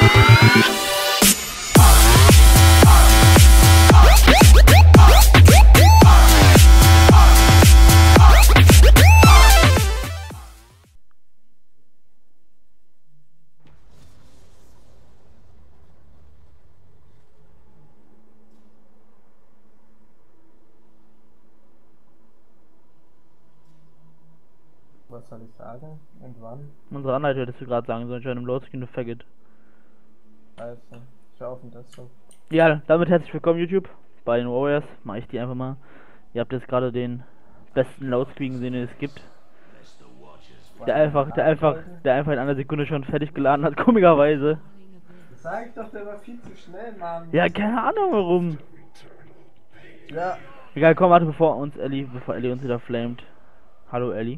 Was soll ich sagen? Und wann? Unsere Anleitung hättest du gerade sagen sollen, schon im Loadscreen, du Faggot. Also, schau auf den Desktop. Ja, damit herzlich willkommen YouTube bei den Warriors. Mach ich die einfach mal. Ihr habt jetzt gerade den besten Loadscreen gesehen, den es gibt. Der einfach in einer Sekunde schon fertig geladen hat, komischerweise. Sag ich doch, der war viel zu schnell, Mann. Ja, keine Ahnung warum. Ja. Egal, komm, warte, bevor Ellie uns wieder flamet. Hallo Ellie.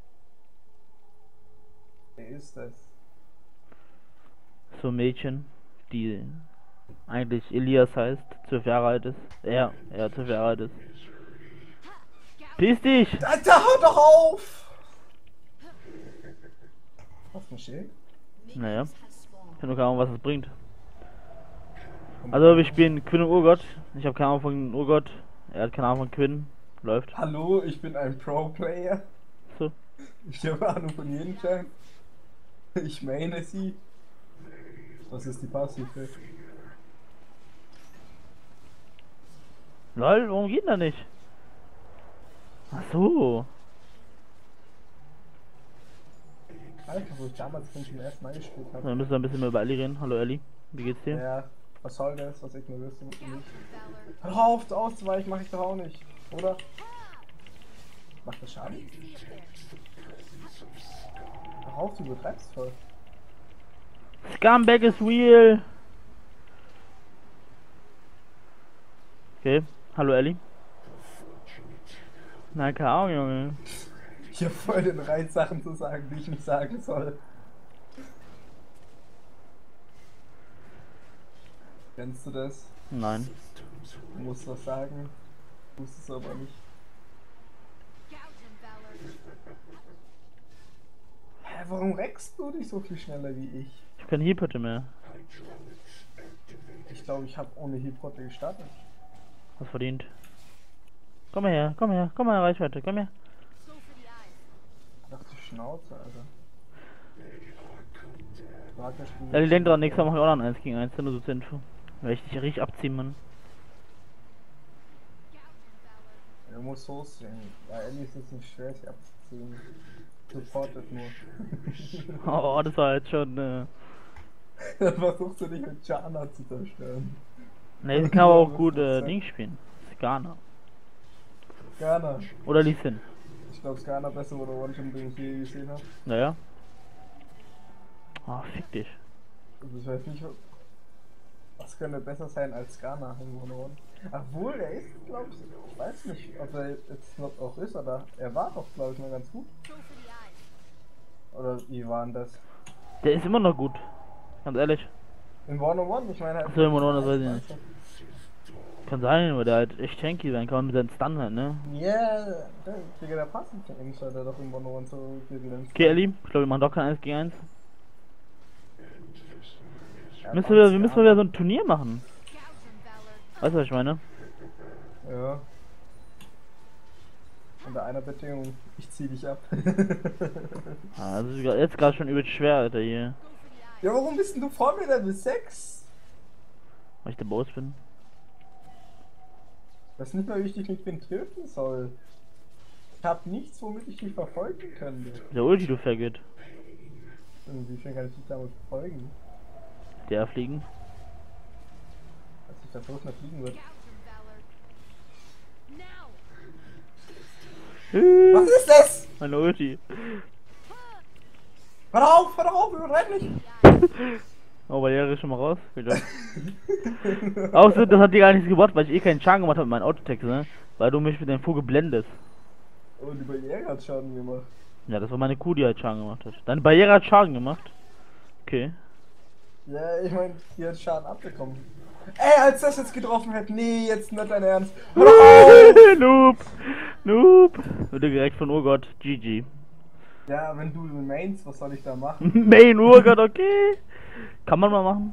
Wer ist das? So ein Mädchen, die eigentlich Elias heißt, 12 Jahre alt ist. Ja, 12 Jahre alt ist. Piss dich! Alter, hör doch auf! Hast du ein Schild? Naja. Ich hab nur keine Ahnung, was es bringt. Also wir spielen Quinn und Urgot. Ich habe keine Ahnung von Urgot. Er hat keine Ahnung von Quinn. Läuft. Hallo, ich bin ein Pro-Player. So. Ich habe Ahnung von jedem Champ. Ich meine sie. Was ist die Passive? Lol, warum geht da nicht? Ach so. Alter, wo ich damals zum ersten Mal gespielt So, habe. dann müssen wir ein bisschen mehr über Ellie reden. Hallo Ellie, wie geht's dir? Ja, was soll das? Was ich nur wüsste, nicht. Hör auf, auszuweichen mache ich doch auch nicht, oder? Macht das Schaden? Hör auf, du übertreibst voll. Scumbag is real! Okay, hallo Ellie. Nein, keine Ahnung, Junge. Ich hab voll den Reiz, Sachen zu sagen, die ich nicht sagen soll. Kennst du das? Nein. Du musst was sagen, tust es aber nicht. Hä, warum reckst du dich so viel schneller wie ich? Ich hab keine Healpotte mehr. Ich glaube, ich habe ohne Healpotte gestartet. Was verdient? Komm mal her, komm her, komm mal, Reichweite, komm her. Ach du Schnauze, Alter. Ja, die denkt dran, nächstes Mal machen wir auch noch ein 1 gegen 1, nur so zur Info. Weil ich dich richtig abziehen, Mann. Er muss so sehen. Ja, Ellie ist es nicht schwer, sich abzuziehen. Supportet nur. Oh, das war jetzt schon, Dann versuchst du dich mit Jana zu zerstören. Ne, sie kann aber auch gut, Ding spielen. Skana. Skana. Oder Lee Sin. Ich glaube, Skana besser oder One-Shot, den ich je gesehen habe. Naja. Oh, fick dich. Also ich weiß nicht, was könnte besser sein als Skana im One-on-One. Obwohl, er ist, glaube ich weiß nicht, ob er jetzt noch auch ist, oder er war doch, glaube ich, mal ganz gut. Oder wie war denn das? Der ist immer noch gut. Ganz ehrlich. Im One-on-One, ich meine... Achso, im One-on-One, das weiß ich nicht. Kann sein, weil der halt echt tanky sein kann mit seinen Stun halt, ne? Ja, der passt nicht eigentlich, hat er doch im One-on-One so geglänzt. Okay, Ellie, ich glaube, wir machen doch kein 1 gegen 1. Wir müssen wieder so ein Turnier machen. Weißt du, was ich meine? Ja. Unter einer Bedingung, ich zieh dich ab. Also jetzt gerade schon übel schwer, Alter, hier. Ja, warum bist denn du vor mir Level 6? Weil ich der Boss bin. Das ist nicht mal, wie ich dich mit Wind töten soll. Ich hab nichts, womit ich dich verfolgen könnte. Der Ulti, du Faggot. Inwiefern kann ich dich damit verfolgen? Der fliegen. Dass ich da so schnell fliegen wird. Was ist das? Meine Ulti. Hör auf, übertreib nicht! Oh, Barriere ist schon mal raus. Wieder. Auch so, das hat dir gar nichts gebracht, weil ich eh keinen Schaden gemacht habe mit meinem Autotext, ne? Weil du mich mit deinem Vogel blendest. Oh, die Barriere hat Schaden gemacht. Ja, das war meine Kuh, die halt Schaden gemacht hat. Deine Barriere hat Schaden gemacht? Okay. Ja, ich meine, die hat Schaden abbekommen. Ey, als das jetzt getroffen hätte, nee, jetzt nicht dein Ernst. Noob. Wurde gerecht von Urgot. GG. Ja, wenn du mainst, was soll ich da machen? Main Urgot, okay. Kann man mal machen.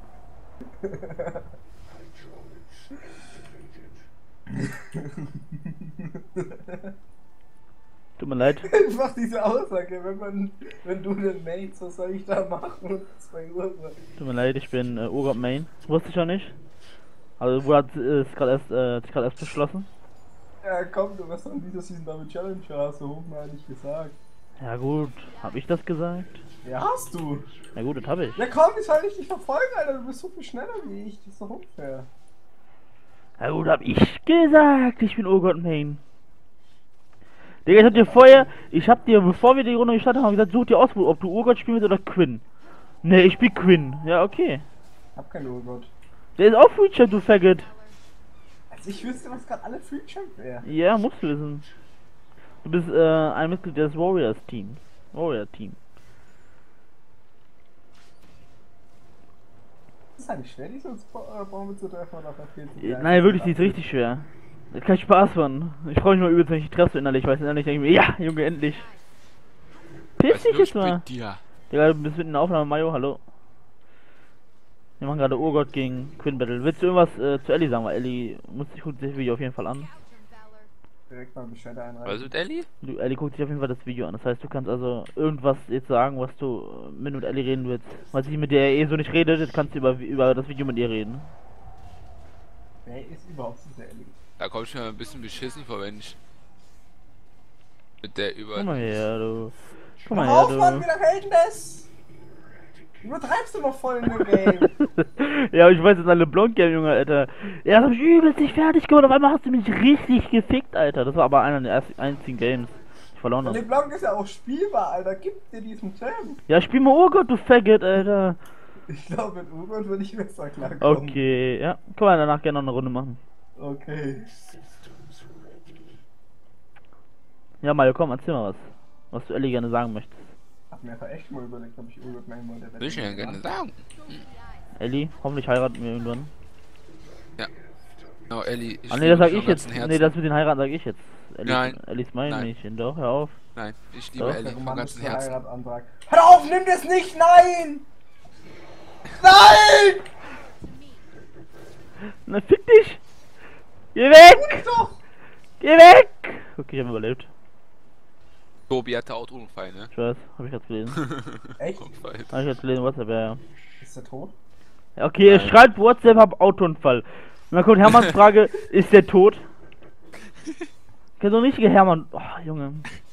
Tut mir leid. Einfach diese Aussage, wenn du den Mates, was soll ich da machen? Und 2 Uhr. Tut mir leid, ich bin Urgot Main. Wusste ich ja nicht. Also wurde ist gerade erst beschlossen. Ja komm, du wirst dann dieser Season damit Challenger, hast du hochmalig gesagt. Ja gut, hab ich das gesagt? Ja, hast du. Na gut, das habe ich. Ja komm, ich soll dich verfolgen, Alter, du bist so viel schneller wie ich, das ist doch unfair. Na gut, hab ich gesagt, ich bin Urgot Main. Digga, ich hab dir, bevor wir die Runde gestartet haben, gesagt, such dir aus, ob du Urgot spielen willst oder Quinn. Ne, ich spiel Quinn. Ja, okay. Hab keinen Urgot. Der ist auch Free Champ, du Faggot. Also ich wüsste, was gerade alle Free Champ wäre. Ja, musst du wissen. Du bist ein Mitglied des Warrior Team. Ist das nicht schwer, diese Bombe zu treffen oder verfehlt sie? Nein, wirklich, die ist richtig schwer. Das ist kein Spaß, Mann. Ich freue mich mal übelst, wenn ich die treffe innerlich, weil innerlich denke ich mir, ja, Junge, endlich. Piss dich jetzt mal. Digga, du bist mitten in der Aufnahme, Mayo, hallo. Wir machen gerade Urgot gegen Quinn Battle. Willst du irgendwas zu Ellie sagen? Weil Ellie guckt sich das Video auf jeden Fall an. Direkt mal Bescheid einreichen. Was mit Ellie? Ellie guckt sich auf jeden Fall das Video an. Das heißt, du kannst also irgendwas jetzt sagen, was du mit Ellie reden willst. Weil sie mit der so nicht redet, jetzt kannst du über das Video mit ihr reden. Wer ist überhaupt diese Ellie? Da komm ich mir ein bisschen beschissen vor, wenn ich mit der über... Guck mal her, du. Guck Mal mal auf, her, Mann, du. wie lange hält denn das? Übertreibst du mal voll in dem Game. Ja, ich weiß jetzt alle Blond Game, Junge, Alter. Ja, das hab ich übelst nicht fertig gemacht. Auf einmal hast du mich richtig gefickt, Alter. Das war aber einer der einzigen Games, die ich verloren habe. LeBlanc ist ja auch spielbar, Alter. Gib dir diesen Champ. Ja, spiel mal Urgot, du Faggot, Alter. Ich glaube, mit Urgot würde ich besser klarkommen. Okay, ja. Können wir danach gerne noch eine Runde machen. Okay. Ja, Mario, komm, erzähl mal was du Ellie gerne sagen möchtest. Hab mir einfach echt mal überlegt, ob ich Urgot nehmen wollte. Will ich ja gerne sagen. Ellie, hoffentlich heiraten wir irgendwann. Ja. Genau, Ellie. Ah ne, das sag liebe ich dich jetzt. vom ganzen Nee, das mit den heiraten sag ich jetzt. Ellie, Nein. Ellie ist mein Nein. Mädchen, doch, hör auf. Nein, ich liebe Doch. Ellie vom ganzen Der Herzen. Heiratantrag. Hör auf, nimm das nicht, nein! Nein! Na, fick dich! Geh weg! Tu doch! Geh weg! Okay, ich hab überlebt. Tobi hatte Autounfall, ne? Ich weiß, hab ich jetzt gelesen. Echt? Unfall. Hab ich jetzt gelesen, WhatsApp, ja. Ist der tot? Ja, okay, er Nein. schreibt WhatsApp, hab Autounfall. Und dann kommt Hermanns Frage, ist der tot? Kennt so ein richtiger Hermann. Oh, Junge.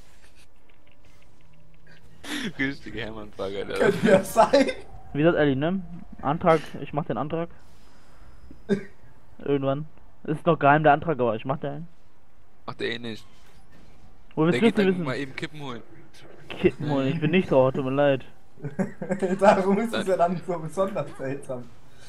Richtige Hermann-Frage, Alter. Könnte ja sein. Wie sagt Ellie, ne? Antrag, ich mach den Antrag. Irgendwann. Ist noch geheim der Antrag, aber ich mach den. Macht er eh nicht. Wo Der willst du geht denn dann wissen? mal eben Kippen holen. Kippen, ich bin nicht so, tut mir leid. Darum ist es ja dann so besonders seltsam.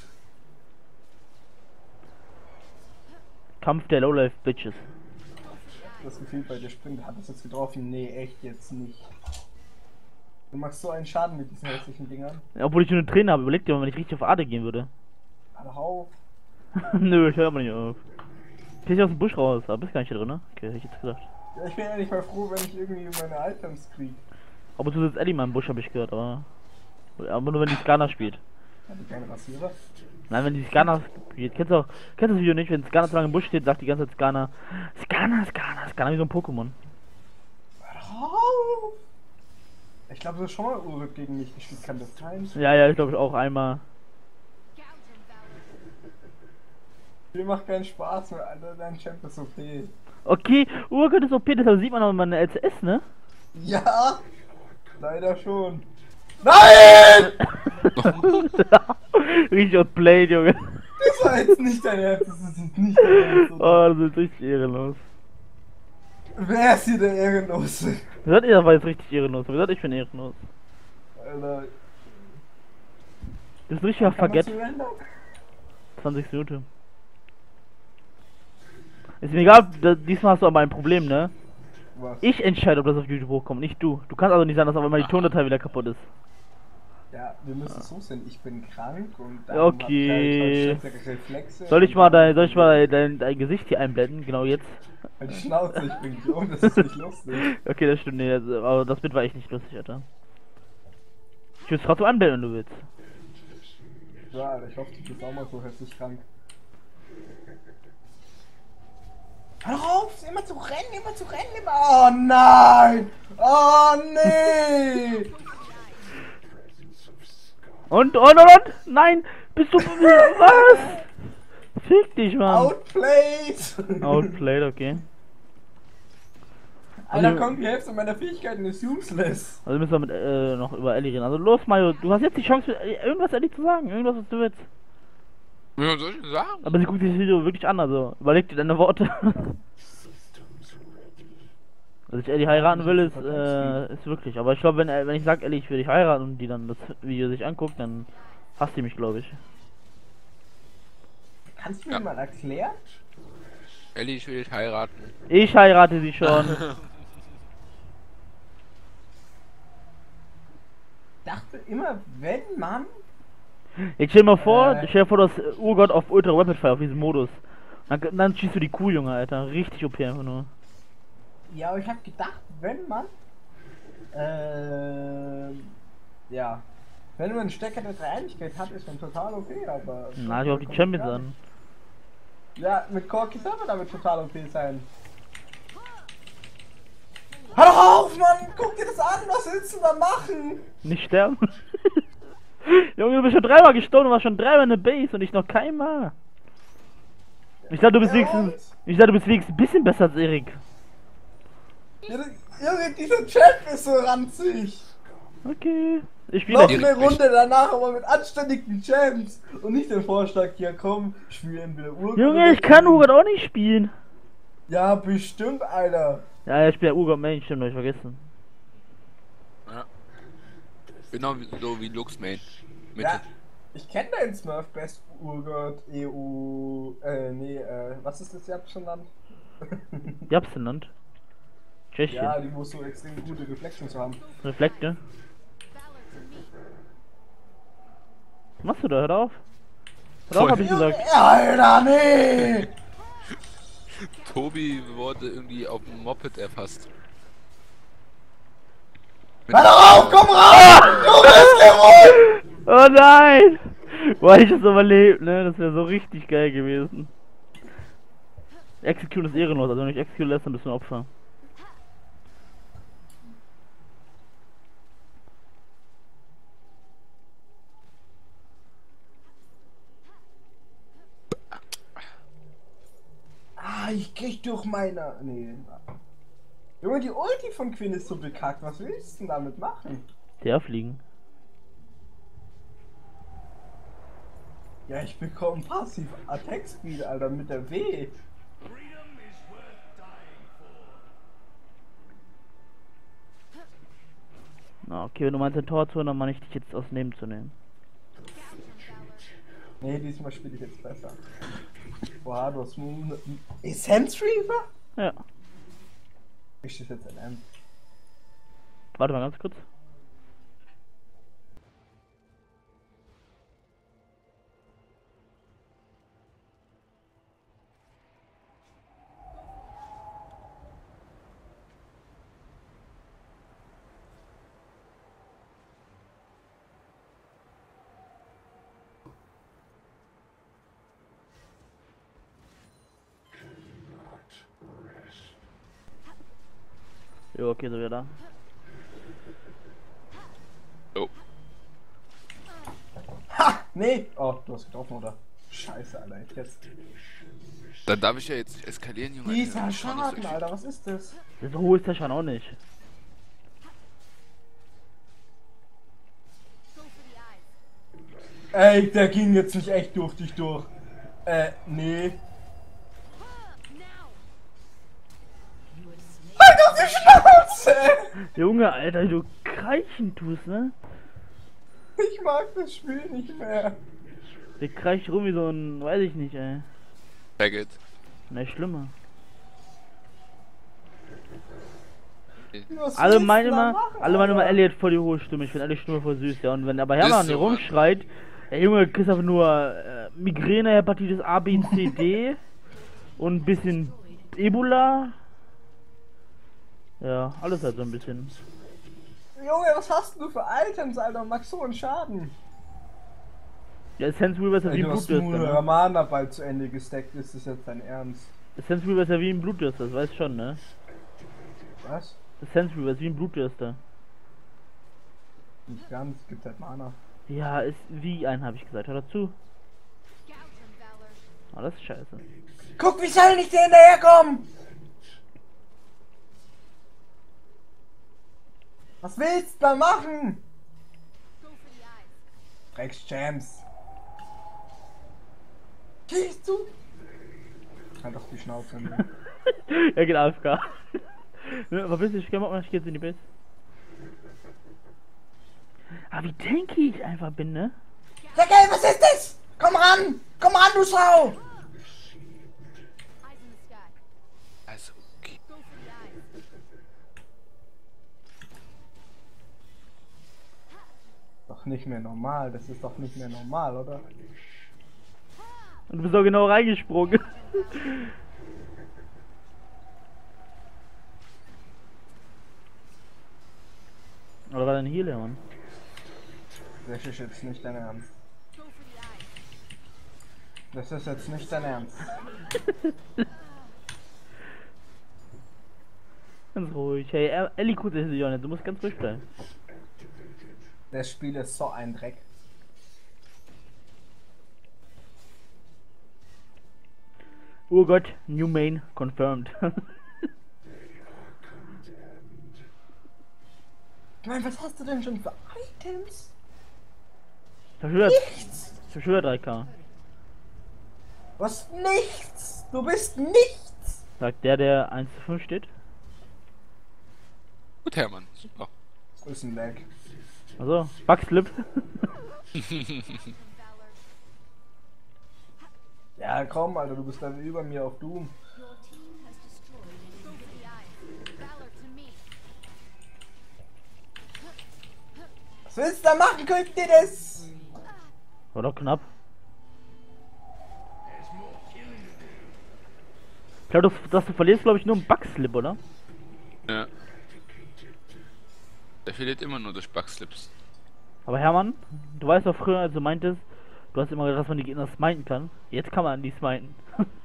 Kampf der Lowlife Bitches. Das Gefühl bei dir springt, hat es jetzt getroffen? Nee, echt jetzt nicht. Du machst so einen Schaden mit diesen hässlichen Dingern. Ja, obwohl ich nur eine Träne habe, überleg dir mal, wenn ich richtig auf Ade gehen würde. Hör auf. Nö, ich höre aber nicht auf. Geh ich aus dem Busch raus, aber bist gar nicht hier drin, ne? Okay, hätte ich jetzt gedacht. Ja, ich bin ja nicht mal froh, wenn ich irgendwie meine Items krieg. Aber du sitzt Ellie mal im Busch, habe ich gehört, aber nur wenn die Skana spielt. Hat die keine Rasierer? Nein, wenn die Skana spielt. Kennst du das Video nicht? Wenn Skana zu lange im Busch steht, sagt die ganze Zeit Skana. Skana wie so ein Pokémon. Hör auf! Ich glaube, du hast schon mal Uruk gegen mich gespielt, kann das sein? Ja, ich glaube auch einmal. Mir macht keinen Spaß mehr, Alter, dein Champ ist OP. Okay, Urgot ist OP, deshalb sieht man aber meine LCS, ne? Ja! Leider schon. Nein! Richtig outplayed, Junge. Das war jetzt nicht dein Ernst, das ist nicht dein Ernst. Oh, das ist richtig ehrenlos. Wer ist hier der Ehrenlose? Wer sagt, ihr war jetzt richtig ehrenlos? Wer sagt, ich bin ehrenlos? Alter. Das ist ein richtiger Kann man Verget. surrendern? 20 Minuten. Ist mir egal, diesmal hast du aber ein Problem, ne? Was? Ich entscheide, ob das auf YouTube hochkommt, nicht du. Du kannst also nicht sagen, dass auf einmal die Tondatei wieder kaputt ist. Ja, wir müssen so sehen, ich bin krank und dann Okay. hab ich halt schlechtere Reflexe. Soll ich mal dein Gesicht hier einblenden? Genau jetzt. Halt die Schnauze, ich bring dich um, das ist nicht lustig. Okay, das stimmt, nee, aber das Bild war echt nicht lustig, Alter. Ich will es trotzdem einblenden, wenn du willst. Ja, Alter, ich hoffe, du bist auch mal so heftig krank. Hör doch auf, immer zu rennen, immer zu rennen, immer. Oh nein! Oh nee! Und, nein! Bist du, was? Fick dich, Mann! Outplayed! Outplayed, okay. Alter, komm, die Hälfte meiner Fähigkeiten ist useless. Also müssen wir mit, noch über Ellie reden. Also los, Mario, du hast jetzt die Chance, irgendwas Ellie zu sagen. Irgendwas, was du willst. Was soll ich denn sagen? Aber sie guckt sich das Video wirklich an, also überleg dir deine Worte. Dass ich Ellie heiraten will, ist wirklich. Aber ich glaube, wenn ich sage, Ellie, ich will dich heiraten und die dann das Video sich anguckt, dann hasst die mich, glaube ich. Kannst du mir mal erklären? Ellie, ich will dich heiraten. Ich heirate sie schon. Dachte immer, wenn man. Jetzt stell dir mal vor, das Urgott auf Ultra Rapid Fire, auf diesem Modus. Dann schießt du die Kuh, Junge, Alter. Richtig OP einfach nur. Ja, aber ich hab gedacht, wenn man. Ja. Wenn man einen Stecker der Dreieinigkeit hat, ist man total OP, aber. Na, ich auf die Champions an. Ja, mit Corki soll man damit total OP sein. Hör doch auf, Mann! Guck dir das an, was willst du da machen? Nicht sterben. Junge, du bist schon dreimal gestorben, du warst schon dreimal in der Base und ich noch keinmal. Ich dachte, du bist wenigstens ein bisschen besser als Erik. Ja, Junge, dieser Chat ist so ranzig. Okay. Ich spiele noch eine Runde danach, aber mit anständigen Champs. Und nicht den Vorschlag, hier komm, spielen wir Urgott. Junge, ich kann Urgott auch nicht spielen. Ja, bestimmt, Alter. Ja, ich spiele Urgott Main, stimmt, hab ich vergessen. Ja. Genau so wie Lux Main. Mitte. Ja, ich kenne deinen Smurf Best Urgott, EU, was ist das Japsenland? Japsenland? Tschechien. Ja, die muss so extrem gute Reflexen zu haben. Reflekte? Was machst du da? Hör auf! Hör auf, hab ich gesagt. Alter, nee! Tobi wurde irgendwie auf dem Moped erfasst. Hör doch auf, komm raus! Du bist gewonnen! Oh nein! Boah, ich das überlebt, ne? Das wäre so richtig geil gewesen. Execute ist ehrenlos, also wenn du nicht execute lässt, dann bist du ein Opfer. Ich krieg durch meine. Nee. Junge, die Ulti von Quinn ist so bekackt. Was willst du denn damit machen? Der fliegen. Ja, ich bekomme passiv Attack Speed, Alter, mit der W. Na, okay, wenn du meinst ein Tor zu holen, dann meine ich dich jetzt aus Neben zu nehmen. Nee, diesmal spiele ich jetzt besser. Boah, du hast Essence Reaver? Ja. Ich stehe jetzt in M. Warte mal ganz kurz. Jo, okay, so wieder da. Oh. Ha! Nee! Oh, du hast getroffen, oder? Scheiße, Alter, jetzt. Dann darf ich ja jetzt nicht eskalieren, Junge. Dieser Das ist schon nicht so Schaden, Alter, was ist das? So hoch ist der schon auch nicht. Ey, der ging jetzt nicht echt durch dich durch. Nee. Halt auf die Schnauze! Junge, Alter, wie du kreichen tust, ne? Ich mag das Spiel nicht mehr. Der kreicht rum wie so ein, weiß ich nicht, ey. Faggot. Ne, schlimmer. Was Alle willst du meinen da immer, machen, alle meinen immer, Alter? Ellie hat voll die hohe Stimme. Ich finde Ellie Stimme voll süß, ja. Und wenn aber Hermann Ist hier so, Mann. rumschreit, der Junge kriegt einfach nur Migräne, Hepatitis A, B, C, D und ein bisschen Ebola. Ja, alles halt so ein bisschen. Junge, was hast du für Items, Alter? Machst so einen Schaden. Der Sense Weaver ist ja wie ein Du hast Blutdürster, nur ne? Mana bald zu Ende gesteckt, ist das jetzt dein Ernst? Der Sense Weaver ist ja wie ein Blutdürster, das weißt du schon, ne? Was? Der Sense Weaver ist wie ein Blutdürster. Nicht ganz, gibt halt Mana. Ja, ist wie ein, habe ich gesagt. Hör dazu. Oh, das ist scheiße. Guck, wie soll ich dir hinterherkommen? Was willst du da machen? Drecks-Champs. Gehst du? Halt doch die Schnauze. Ne? Er geht AFK. Ne, aber bist du, ich geh jetzt in die Base. Ah, wie tanky ich einfach bin, ne? Sag ey, was ist das? Komm ran! Komm ran, du Sau! Also, okay. Doch nicht mehr normal, das ist doch nicht mehr normal, oder? Und du bist doch genau reingesprungen. Oder war dein Heal, ja, Mann? Das ist jetzt nicht dein Ernst. Das ist jetzt nicht dein Ernst. Ganz ruhig. Hey, Ellie gut ist ja nicht. Du musst ganz ruhig bleiben. Das Spiel ist so ein Dreck. Oh Gott, New Main confirmed. Ich meine, was hast du denn schon für Items? Nichts! Ich hab schon wieder 3K. Was? Nichts! Du bist nichts! Sagt der 1 zu 5 steht. Gut, Hermann. Super. Ist ein Lag. Also, Bugslip. Ja, komm, Alter, du bist dann über mir auf Doom. Was willst du da machen? Könnt ihr das? War doch knapp. Ich glaube, dass du verlierst, glaube ich, nur einen Bugslip, oder? Ja. Der verliert immer nur durch Bugslips. Aber Hermann, du weißt doch früher, als du meintest, du hast immer gedacht, dass man die Gegner smiten kann. Jetzt kann man die smiten.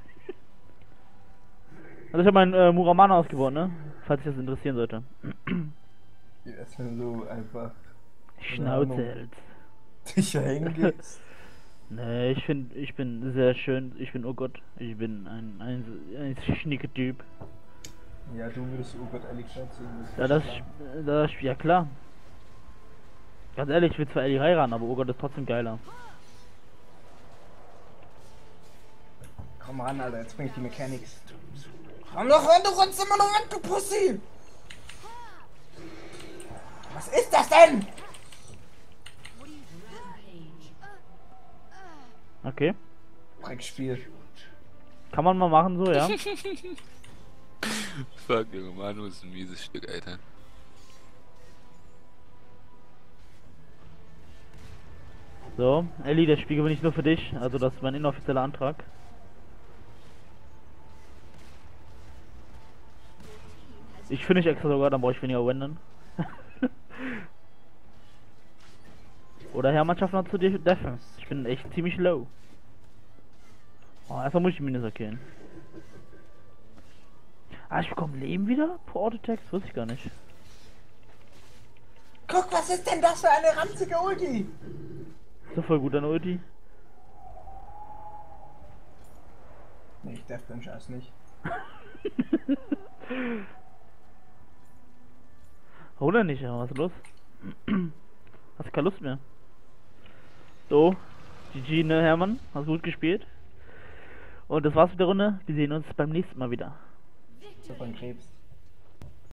Also ich habe meinen Muramana ausgebaut, ne? Falls dich das interessieren sollte. Ja, ist mir so einfach. Schnauze hält. Sicher hingehst. Ne, ich bin sehr schön. Ich bin, oh Gott, ich bin ein schnieke Typ. Ja, du würdest oh Gott ehrlich ziehen. Ja klar. Ganz ehrlich, ich will zwar Ellie heiraten, aber oh Gott, ist trotzdem geiler. Komm ran, Alter, jetzt bring ich die Mechanics. Komm doch ran, du rennst immer noch weg, du Pussy! Was ist das denn? Okay. Dreckspiel. Kann man mal machen so, ja? Fuck, Junge, Manu ist ein mieses Stück, Alter. So, Ellie, der Spiegel bin ich nur für dich. Also das ist mein inoffizieller Antrag. Ich finde nicht extra sogar, dann brauche ich weniger Wenden. Oder Hermann schafft noch zu deffen. Ich bin echt ziemlich low. Oh, erstmal muss ich Minus erkennen. Ah, ich bekomme Leben wieder? Pro Autotext? Wusste ich gar nicht. Guck, was ist denn das für eine ranzige Ulti? Ist doch voll gut an Ulti. Nee, ich def den Scheiß nicht. Oder nicht, aber was ist los? Hast du keine Lust mehr? So, GG, ne, Hermann? Hast gut gespielt. Und das war's mit der Runde. Wir sehen uns beim nächsten Mal wieder. So von Krebs.